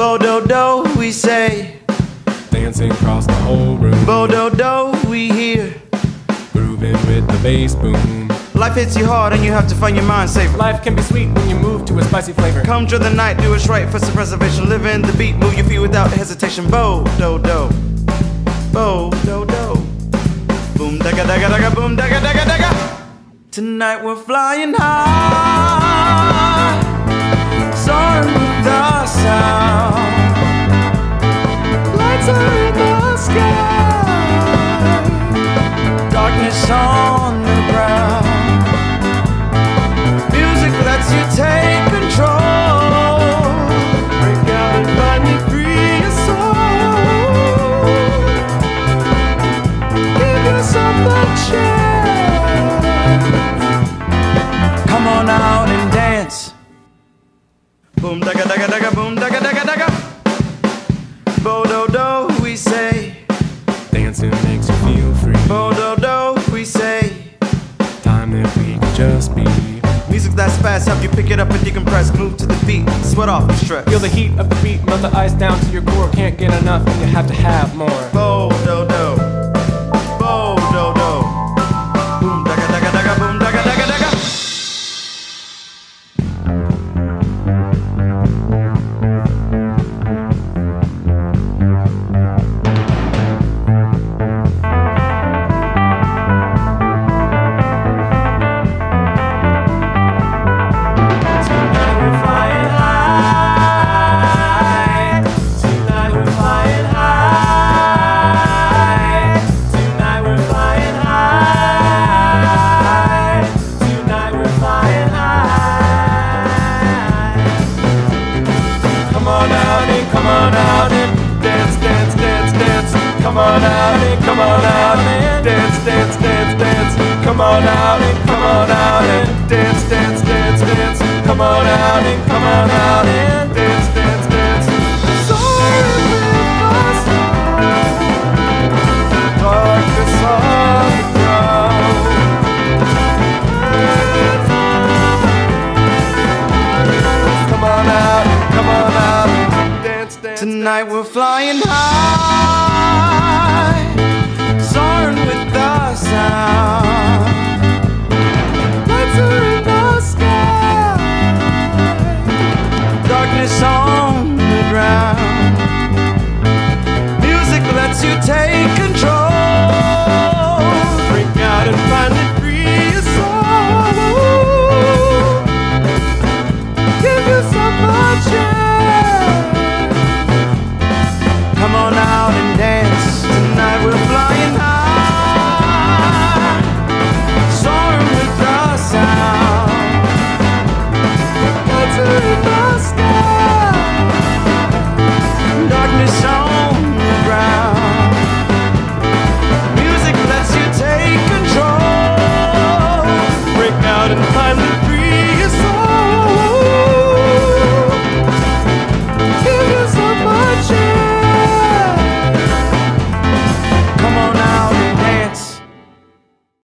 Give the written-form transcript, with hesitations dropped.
Bo-do-do, we say. Dancing across the whole room. Bo-do-do, we hear. Grooving with the bass boom. Life hits you hard and you have to find your mind safer. Life can be sweet when you move to a spicy flavor. Come through the night, do what's right for some preservation. Live in the beat, move your feet without hesitation. Bo-do-do, bo-do-do. Boom daga daga daga, boom daga daga daga. Tonight we're flying high, soaring with the sound. Lights are in the sky, darkness on the ground. Music lets you take control. Break out and finally free your soul. Give yourself a chance. Come on out and dance. Boom daga daga daga, boom daga daga daga. Bo-do-do, we say. Dancing makes you feel free. Bo-do-do, we say. Time that we can just be. Music that's fast, help you pick it up and decompress. Move to the beat, sweat off the stress. Feel the heat of the beat, melt the ice down to your core. Can't get enough and you have to have more. Bo-do-do, bo-do-do. Boom daga daga daga, boom daga daga daga. Come on out and dance, dance, dance, dance. Come on out and come on out and dance, dance, dance, dance. Come on out and come on out and dance, dance, dance, dance. Come on out and come on out and dance, dance, dance. Soaring with us, darkness on the ground. Come on out, come on out. Tonight we're flying high, soaring with the sound.